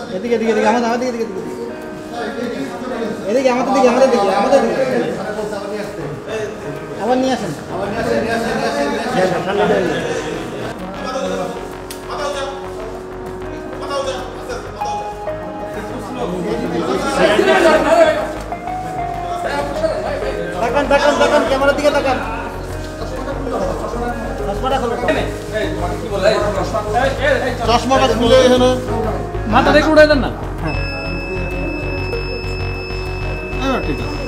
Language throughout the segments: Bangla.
এদিকে এদিকে এদিকে আমাদের দিকে এদিকে এদিকে আমাদের দিকে আবার নিয়ে আসেন তাকান ক্যামেরার দিকে তাকান চশমাটা খুলে এখানে মাথা রেখে উঠাই দেন না। হ্যাঁ ঠিক আছে।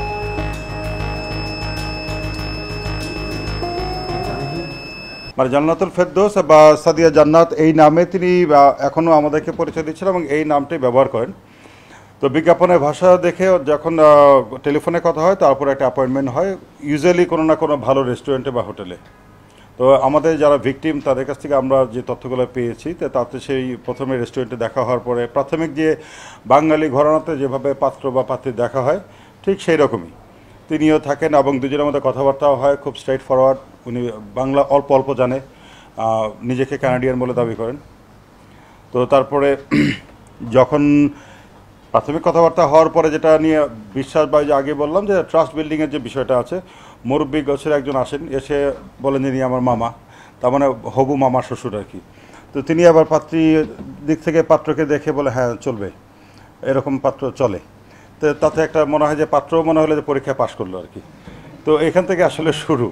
মানে জান্নাতুল ফেরদৌস বা সাদিয়া জান্নাত এই নামে তিনি এখনও আমাদেরকে পরিচয় দিচ্ছেন এবং এই নামটি ব্যবহার করেন। তো বিজ্ঞাপনের ভাষা দেখে যখন টেলিফোনে কথা হয় তারপর একটা অ্যাপয়েন্টমেন্ট হয় ইউজুয়ালি কোনো না কোনো ভালো রেস্টুরেন্টে বা হোটেলে। তো আমাদের যারা ভিকটিম তাদের কাছ থেকে আমরা যে তথ্যগুলো পেয়েছি তাতে সেই প্রথমে রেস্টুরেন্টে দেখা হওয়ার পরে প্রাথমিক যে বাঙালি ঘরানাতে যেভাবে পাত্র বা পাত্রী দেখা হয় ঠিক সেই রকমই তিনিও থাকেন এবং দুজনের মধ্যে কথাবার্তাও হয় খুব স্ট্রেট ফরওয়ার্ড। উনি বাংলা অল্প অল্প জানে, নিজেকে কানাডিয়ান বলে দাবি করেন। তো তারপরে যখন প্রাথমিক কথাবার্তা হওয়ার পরে যেটা নিয়ে বিশ্বাস বা যে আগে বললাম যে ট্রাস্ট বিল্ডিংয়ের যে বিষয়টা আছে, মুরব্বী গোছের একজন আসেন, এসে বলেন যে আমার মামা, তার মানে হবু মামা শ্বশুর আর কি। তো তিনি আবার পাত্রীর দিক থেকে পাত্রকে দেখে বলে হ্যাঁ চলবে, এরকম পাত্র চলে। তো তাতে একটা মনে হয় যে পাত্রও মনে হলো যে পরীক্ষায় পাশ করলো আর কি। তো এখান থেকে আসলে শুরু।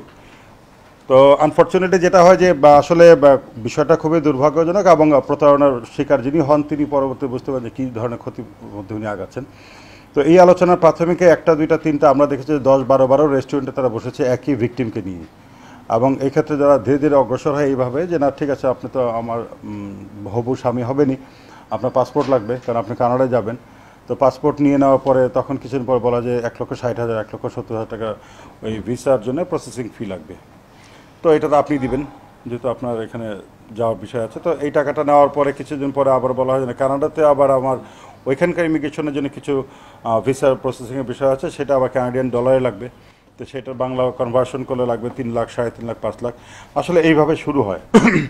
তো আনফর্চুনেটলি যেটা হয় যে আসলে বিষয়টা খুবই দুর্ভাগ্যজনক এবং প্রতারণার শিকার যিনি হন তিনি পরবর্তী বুঝতে পারেন যে কী ধরনের ক্ষতির মধ্যে উনি আগাচ্ছেন। তো এই আলোচনার প্রাথমিকে একটা দুইটা তিনটা আমরা দেখেছি 10-12 রেস্টুরেন্টে তারা বসেছে একই ভিকটিমকে নিয়ে। এবং এই ক্ষেত্রে যারা ধীরে ধীরে অগ্রসর হয় এইভাবে যে না ঠিক আছে আপনি তো আমার হবু স্বামী হবেনি, আপনার পাসপোর্ট লাগবে কারণ আপনি কানাডায় যাবেন। তো পাসপোর্ট নিয়ে নেওয়ার পরে তখন কিছুদিন পর বলা যে 1,60,000 1,70,000 টাকা ওই ভিসার জন্য প্রসেসিং ফি লাগবে। তো এটা তো আপনি দিবেন যেহেতু আপনার এখানে যাওয়ার বিষয় আছে। তো এই টাকাটা নেওয়ার পরে কিছুদিন পরে আবার বলা হয় যে কানাডাতে আবার আমার ওইখানকার ইমিগ্রেশনের জন্য কিছু ভিসার প্রসেসিংয়ের বিষয় আছে, সেটা আবার কানাডিয়ান ডলারে লাগবে। তো সেটার বাংলা কনভার্সন করলে লাগবে 3 লাখ, 3.5 লাখ, 5 লাখ। আসলে এইভাবে শুরু হয়।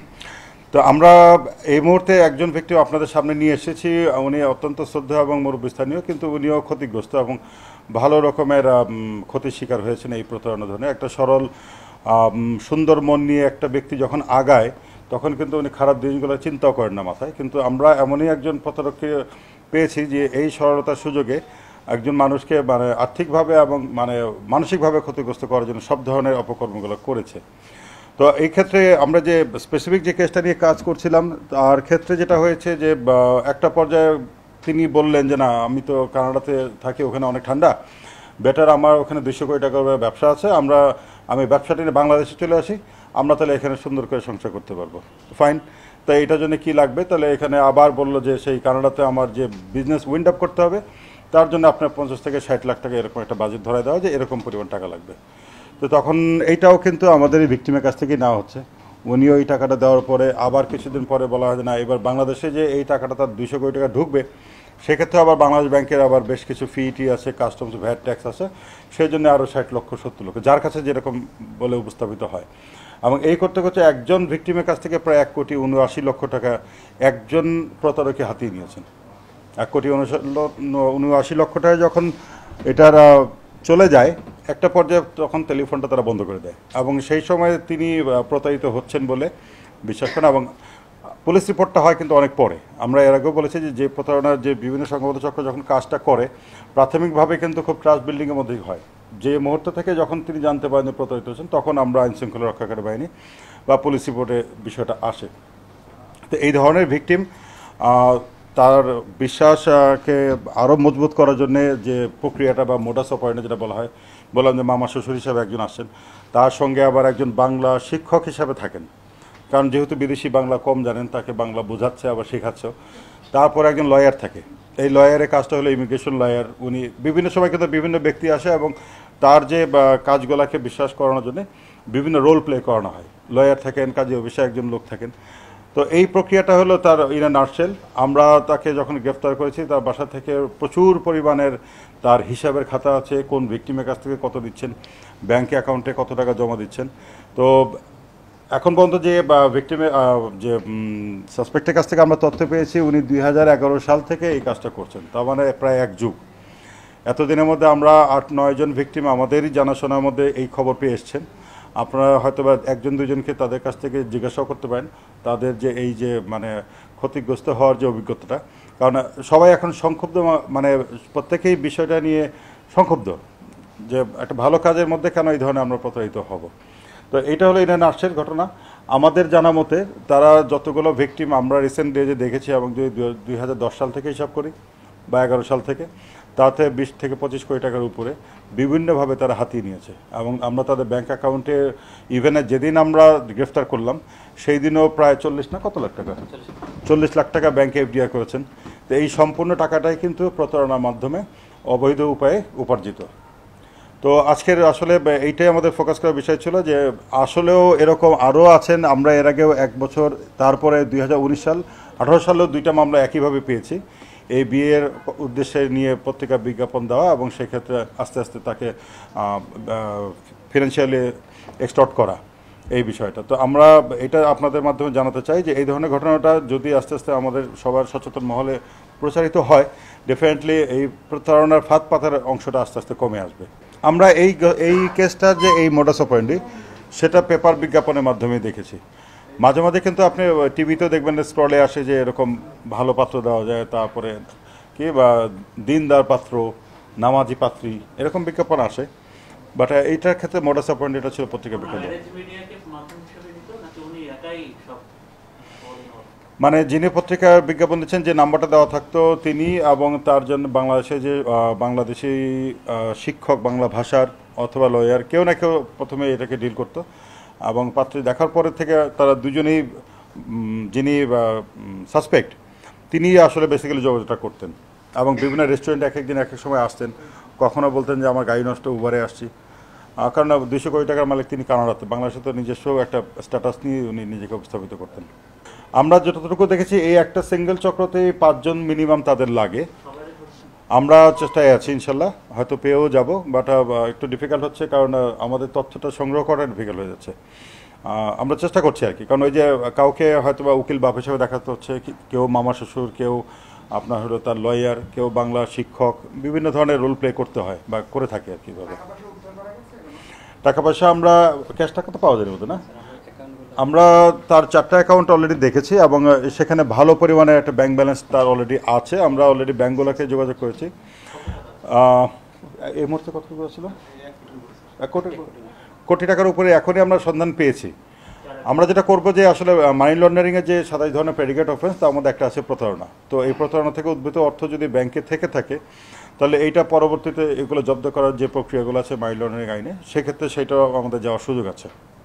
তো আমরা এই মুহূর্তে একজন ব্যক্তি আপনাদের সামনে নিয়ে এসেছি, উনি অত্যন্ত শ্রদ্ধেয় এবং মুরব্বীস্থানীয়, কিন্তু উনিও ক্ষতিগ্রস্ত এবং ভালো রকমের ক্ষতির শিকার হয়েছেন এই প্রতারণা ধরনের। একটা সরল সুন্দর মন নিয়ে একটা ব্যক্তি যখন আগায় তখন কিন্তু উনি খারাপ জিনিসগুলো চিন্তাও করেন না মাথায়। কিন্তু আমরা এমনই একজন প্রতারককে পেয়েছি যে এই সরলতার সুযোগে একজন মানুষকে মানে আর্থিকভাবে এবং মানে মানসিকভাবে ক্ষতিগ্রস্ত করার জন্য সব ধরনের অপকর্মগুলো করেছে। তো এই ক্ষেত্রে আমরা যে স্পেসিফিক যে কেসটা নিয়ে কাজ করছিলাম তার ক্ষেত্রে যেটা হয়েছে যে একটা পর্যায়ে তিনি বললেন যে না আমি তো কানাডাতে থাকি, ওখানে অনেক ঠান্ডা, বেটার আমার ওখানে 200 কোটি টাকার ব্যবসা আছে, আমি ব্যবসাটা নিয়ে বাংলাদেশে চলে আসি, আমরা তাহলে এখানে সুন্দর করে সংসার করতে পারবো। ফাইন। তাই এটার জন্য কি লাগবে, তাহলে এখানে আবার বললো যে সেই কানাডাতে আমার যে বিজনেস উইন্ড আপ করতে হবে তার জন্য আপনার 50 থেকে 60 লাখ টাকা এরকম একটা বাজেট ধরায় দেওয়া যে এরকম পরিমাণ টাকা লাগবে। তো তখন এইটাও কিন্তু আমাদের এই ভিকটিমের কাছ থেকেই নেওয়া হচ্ছে। উনিও এই টাকাটা দেওয়ার পরে আবার কিছুদিন পরে বলা হয় যে না এবার বাংলাদেশে যে এই টাকাটা তার 200 কোটি টাকা ঢুকবে, সেক্ষেত্রে আবার বাংলাদেশ ব্যাংকের আবার বেশ কিছু ফিটি আছে, কাস্টমস ভ্যাট ট্যাক্স আছে, সেই জন্য আরও 60 লক্ষ 70 লক্ষ যার কাছে যেরকম বলে উপস্থাপিত হয়। এবং এই করতে করতে একজন ভিকটিমের কাছ থেকে প্রায় 1,79,00,000 টাকা একজন প্রতারকে হাতিয়ে নিয়েছেন। 1,79,00,000 টাকা যখন এটার চলে যায় একটা পর্যায়ে তখন টেলিফোনটা তারা বন্ধ করে দেয় এবং সেই সময় তিনি প্রতারিত হচ্ছেন বলে বিশ্বাস করেন। এবং পুলিশ রিপোর্টটা হয় কিন্তু অনেক পরে। আমরা এর আগেও বলেছি যে প্রতারণার যে বিভিন্ন সংবাদ চক্র যখন কাজটা করে প্রাথমিকভাবে কিন্তু খুব ট্রাস্ট বিল্ডিংয়ের মধ্যেই হয়। যে মুহূর্ত থেকে যখন তিনি জানতে পারেন যে প্রতারিত হচ্ছেন তখন আমরা আইনশৃঙ্খলা রক্ষাকারী বাহিনী বা পুলিশ রিপোর্টে বিষয়টা আসে। তো এই ধরনের ভিকটিম তার বিশ্বাসকে আরও মজবুত করার জন্যে যে প্রক্রিয়াটা বা মোডাস অপারেন্ডি যেটা বলা হয়, বললাম যে মামা শ্বশুর হিসাবে একজন আসছেন, তার সঙ্গে আবার একজন বাংলা শিক্ষক হিসাবে থাকেন, কারণ যেহেতু বিদেশি বাংলা কম জানেন তাকে বাংলা বোঝাচ্ছে আবার শেখাচ্ছে। তারপর একজন লয়ার থাকে, এই লয়ারের কাজটা হলো ইমিগ্রেশন লয়ার। উনি বিভিন্ন সময় কিন্তু বিভিন্ন ব্যক্তি আসে এবং তার যে কাজগুলোকে বিশ্বাস করানোর জন্য বিভিন্ন রোল প্লে করানো হয়। লয়ার থাকেন, কাজী অফিসে একজন লোক থাকেন। তো এই প্রক্রিয়াটা হলো তার ইন নাটশেল। আমরা তাকে যখন গ্রেফতার করেছি তার বাসা থেকে প্রচুর পরিমাণের তার হিসাবের খাতা আছে, কোন ভিকটিমের কাছ থেকে কত দিচ্ছেন, ব্যাংক অ্যাকাউন্টে কত টাকা জমা দিচ্ছেন। তো এখন পর্যন্ত যে ভিকটিমের যে সাসপেক্টের কাছ থেকে আমরা তথ্য পেয়েছি, উনি 2011 সাল থেকে এই কাজটা করছেন, তার মানে প্রায় এক যুগ। এতদিনের মধ্যে আমরা 8-9 জন ভিকটিম আমাদেরই জানাশোনার মধ্যে এই খবর পেয়ে এসছেন। আপনারা হয়তো বা 1-2 জনকে তাদের কাছ থেকে জিজ্ঞাসাও করতে পারেন তাদের যে এই যে মানে ক্ষতিগ্রস্ত হওয়ার যে অভিজ্ঞতাটা, কারণ সবাই এখন সংক্ষুব্ধ, মানে প্রত্যেকেই বিষয়টা নিয়ে সংক্ষুব্ধ যে একটা ভালো কাজের মধ্যে কেন এই ধরনের আমরা প্রতারিত হব। তো এটা হলো ইন্ডিয়ান আর্টসের ঘটনা। আমাদের জানা মতে তারা যতগুলো ভিকটিম আমরা রিসেন্ট ডেজে দেখেছি, এবং যদি 2010 সাল থেকে হিসাব করি বা 11 সাল থেকে, তাতে 20 থেকে 25 কোটি টাকার উপরে বিভিন্নভাবে তারা হাতিয়ে নিয়েছে। এবং আমরা তাদের ব্যাংক অ্যাকাউন্টে ইভেনে যেদিন আমরা গ্রেফতার করলাম সেই দিনও প্রায় 40 লাখ টাকা ব্যাংকে এফডিআর করেছেন। তো এই সম্পূর্ণ টাকাটাই কিন্তু প্রতারণার মাধ্যমে অবৈধ উপায়ে উপার্জিত। তো আজকের আসলে এইটাই আমাদের ফোকাস করার বিষয় ছিল যে আসলেও এরকম আরও আছেন। আমরা এর আগেও 1 বছর, তারপরে 2019 সাল 18 সালেও 2টা মামলা একইভাবে পেয়েছি। এই বিয়ের উদ্দেশ্যে নিয়ে পত্রিকা বিজ্ঞাপন দেওয়া এবং সেক্ষেত্রে আস্তে আস্তে তাকে ফিনান্সিয়ালি এক্সটর্ট করা, এই বিষয়টা। তো আমরা এটা আপনাদের মাধ্যমে জানাতে চাই যে এই ধরনের ঘটনাটা যদি আস্তে আস্তে আমাদের সবার সচেতন মহলে প্রচারিত হয়, ডেফিনেটলি এই প্রতারণার ফাঁদ পাতার অংশটা আস্তে আস্তে কমে আসবে। আমরা এই কেসটার যে এই মোডাস অপারেন্ডি, সেটা পেপার বিজ্ঞাপনের মাধ্যমে দেখেছি। মাঝে মাঝে কিন্তু আপনি টিভিতেও দেখবেন, স্ক্রলে আসে যে এরকম ভালো পাত্র দেওয়া যায়, তারপরে কি বা দিনদার পাত্র, নামাজি পাত্রী, এরকম বিজ্ঞাপন আসে। বাট এইটার ক্ষেত্রে মোডাস অপারেন্ডিটা ছিল পত্রিকা বিজ্ঞাপন। মানে যিনি পত্রিকার বিজ্ঞাপন দিচ্ছেন, যে নাম্বারটা দেওয়া থাকতো তিনি, এবং তার জন্য বাংলাদেশে যে বাংলাদেশি শিক্ষক, বাংলা ভাষার অথবা লয়ার, কেউ না কেউ প্রথমে এটাকে ডিল করতো। এবং পাত্রী দেখার পরে থেকে তারা দুজনেই, যিনি সাসপেক্ট তিনি আসলে বেসিক্যালি যোগাযোগটা করতেন। এবং বিভিন্ন রেস্টুরেন্টে এক একদিন এক এক সময় আসতেন, কখনো বলতেন যে আমার গাড়ি নষ্ট, উবারে আসছি। কারণ 200 কোটি টাকার মালিক তিনি কানাডাতে, বাংলাদেশে তো নিজস্ব একটা স্ট্যাটাস নিয়ে উনি নিজেকে উপস্থাপিত করতেন। আমরা যতটুকু দেখেছি এই একটা সিঙ্গেল চক্রতে 5 জন মিনিমাম তাদের লাগে। আমরা চেষ্টায় আছি, ইনশাল্লাহ হয়তো পেয়েও যাব, বাট একটু ডিফিকাল্ট হচ্ছে, কারণ আমাদের তথ্যটা সংগ্রহ করা ডিফিকাল্ট হয়ে যাচ্ছে। আমরা চেষ্টা করছি আর কি, কারণ ওই যে কাউকে হয়তো বা উকিল বাপ হিসেবে দেখাতে হচ্ছে, কেউ মামা শ্বশুর, কেউ আপনার হলো তার লয়ার, কেউ বাংলা শিক্ষক, বিভিন্ন ধরনের রোল প্লে করতে হয় বা করে থাকে আর কিভাবে। টাকা পয়সা আমরা ক্যাশ টাকা তো পাওয়া যায় মতো না, আমরা তার 4টা অ্যাকাউন্ট অলরেডি দেখেছি, এবং সেখানে ভালো পরিমাণে একটা ব্যাংক ব্যালেন্স তার অলরেডি আছে। আমরা অলরেডি ব্যাঙ্কগুলোকে যোগাযোগ করেছি। এই মুহূর্তে কত ছিল? 1 কোটি টাকার উপরে এখনই আমরা সন্ধান পেয়েছি। আমরা যেটা করবো যে আসলে মানি লন্ডারিংয়ের যে 27 ধরনের প্রেডিকেট অফেন্স, তার মধ্যে একটা আছে প্রতারণা। তো এই প্রতারণা থেকে উদ্ভূত অর্থ যদি ব্যাংকে থেকে থাকে, তাহলে এইটা পরবর্তীতে এগুলো জব্দ করার যে প্রক্রিয়াগুলো আছে মানি লন্ডারিং আইনে, সেক্ষেত্রে সেটাও আমাদের যাওয়ার সুযোগ আছে।